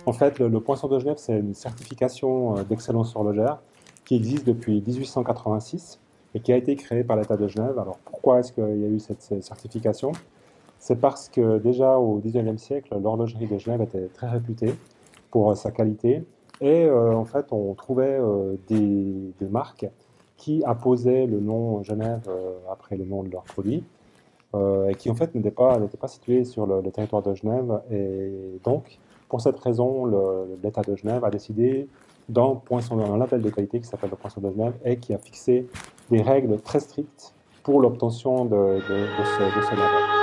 En fait, le Poinçon de Genève, c'est une certification d'excellence horlogère qui existe depuis 1886 et qui a été créée par l'État de Genève. Alors pourquoi est-ce qu'il y a eu cette certification? C'est parce que déjà au XIXe siècle, l'horlogerie de Genève était très réputée pour sa qualité. Et en fait, on trouvait des marques qui apposaient le nom Genève après le nom de leur produit et qui en fait n'étaient pas situées sur le territoire de Genève. Et donc, pour cette raison, l'État de Genève a décidé un label de qualité qui s'appelle le Poinçon de Genève et qui a fixé des règles très strictes pour l'obtention de ce label.